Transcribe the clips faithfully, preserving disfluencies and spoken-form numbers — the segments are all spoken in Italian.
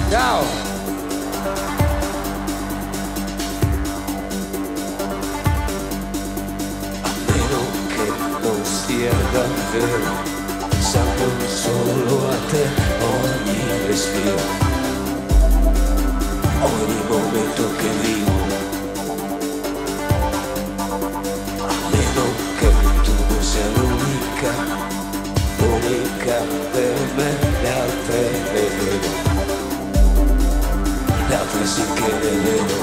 Ciao. A meno che non sia davvero, santo solo a te ogni respiro, ogni momento che vivo. A meno che tu non sia l'unica, l'unica per me, le altre le vedo, le altre sì che le vedo.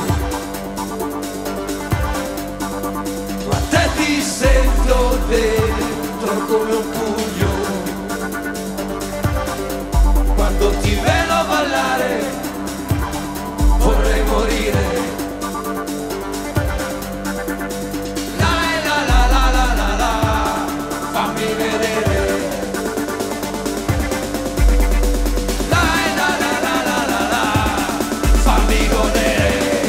Ma te ti sento dentro come un pugno, quando ti vedo ballare vorrei morire. La la la la la la la, fammi vedere. La la la la la la la, fammi godere.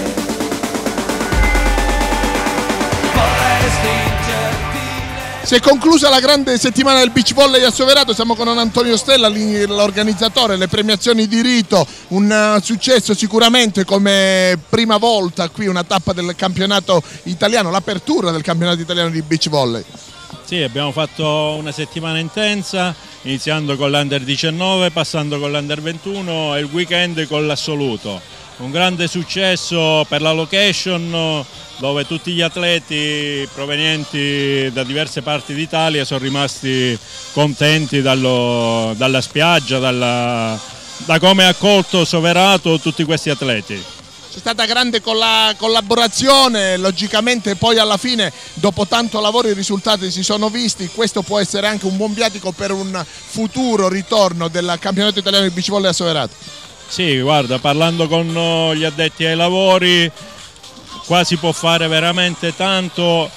Vorrei stringerti. Si è conclusa la grande settimana del beach volley a Soverato, siamo con Antonio Stella, l'organizzatore, le premiazioni di rito, un successo sicuramente come prima volta qui, una tappa del campionato italiano, l'apertura del campionato italiano di beach volley. Sì, abbiamo fatto una settimana intensa, iniziando con l'Under diciannove, passando con l'Under ventuno e il weekend con l'Assoluto. Un grande successo per la location, dove tutti gli atleti provenienti da diverse parti d'Italia sono rimasti contenti dallo, dalla spiaggia, dalla, da come ha accolto Soverato tutti questi atleti. C'è stata grande colla collaborazione, logicamente poi alla fine dopo tanto lavoro i risultati si sono visti, questo può essere anche un buon viatico per un futuro ritorno del campionato italiano di beach volley a Soverato. Sì, guarda, parlando con gli addetti ai lavori, qua si può fare veramente tanto,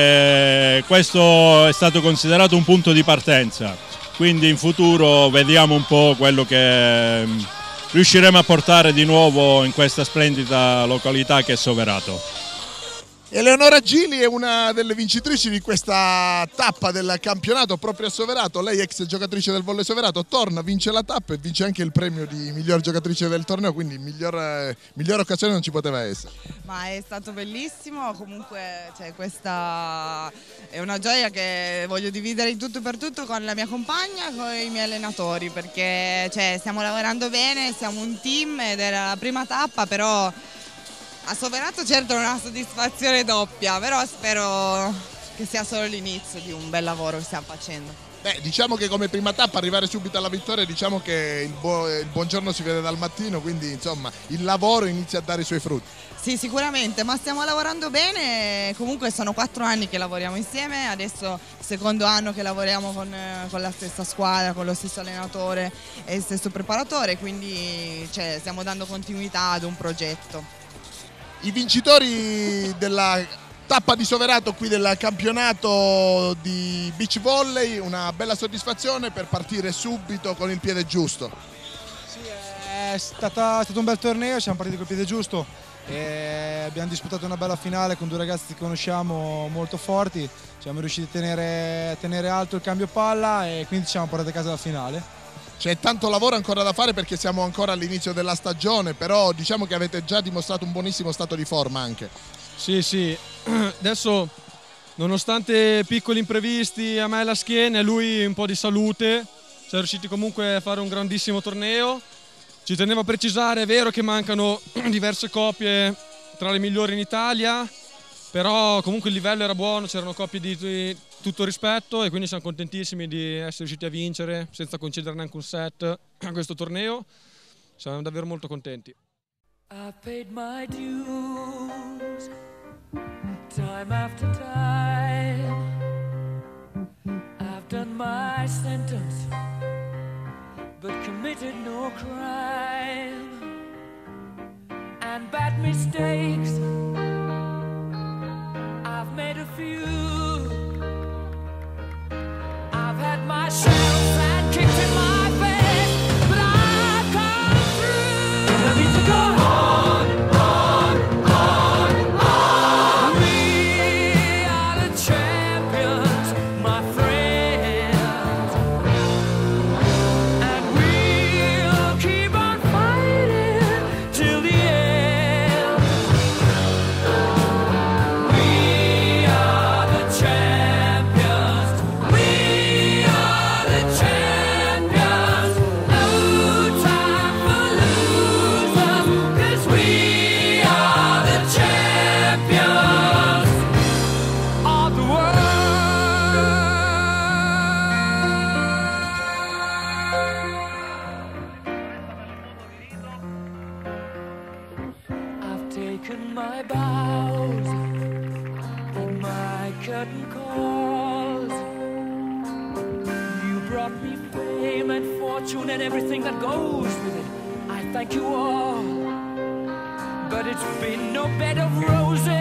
eh, questo è stato considerato un punto di partenza, quindi in futuro vediamo un po' quello che riusciremo a portare di nuovo in questa splendida località che è Soverato. Eleonora Gili è una delle vincitrici di questa tappa del campionato proprio a Soverato, lei ex giocatrice del volley Soverato, torna, vince la tappa e vince anche il premio di miglior giocatrice del torneo, quindi miglior, miglior occasione non ci poteva essere. Ma è stato bellissimo, comunque cioè, questa è una gioia che voglio dividere in tutto per tutto con la mia compagna e con i miei allenatori, perché cioè, stiamo lavorando bene, siamo un team ed era la prima tappa, però a Soverato certo è una soddisfazione doppia, però spero che sia solo l'inizio di un bel lavoro che stiamo facendo. Beh, diciamo che come prima tappa arrivare subito alla vittoria, diciamo che il, buo, il buongiorno si vede dal mattino, quindi insomma il lavoro inizia a dare i suoi frutti. Sì, sicuramente, ma stiamo lavorando bene, comunque sono quattro anni che lavoriamo insieme, adesso secondo anno che lavoriamo con, con la stessa squadra, con lo stesso allenatore e il stesso preparatore, quindi cioè, stiamo dando continuità ad un progetto. I vincitori della tappa di Soverato qui del campionato di beach volley, una bella soddisfazione per partire subito con il piede giusto. Sì, è, stata, è stato un bel torneo, siamo partiti col piede giusto e abbiamo disputato una bella finale con due ragazzi che conosciamo molto forti, siamo riusciti a tenere, a tenere alto il cambio palla e quindi ci siamo portati a casa la finale. C'è tanto lavoro ancora da fare perché siamo ancora all'inizio della stagione, però diciamo che avete già dimostrato un buonissimo stato di forma anche. Sì, sì, adesso nonostante piccoli imprevisti a me la schiena e lui un po' di salute, siamo riusciti comunque a fare un grandissimo torneo. Ci tenevo a precisare, è vero che mancano diverse coppie tra le migliori in Italia, però comunque il livello era buono, c'erano coppie di tutto rispetto e quindi siamo contentissimi di essere riusciti a vincere senza concedere neanche un set a questo torneo. Siamo davvero molto contenti. I paid my dues, time after time. I've done my sentence, but committed no crime. And bad mistakes, I've made a few. I've had my shells and kicked in my face, but I've come through. I need to go on, on, on, on. We are the champions, my friends, and we'll keep on fighting taken my bows, paid my curtain calls. You brought me fame and fortune and everything that goes with it. I thank you all, but it's been no bed of roses.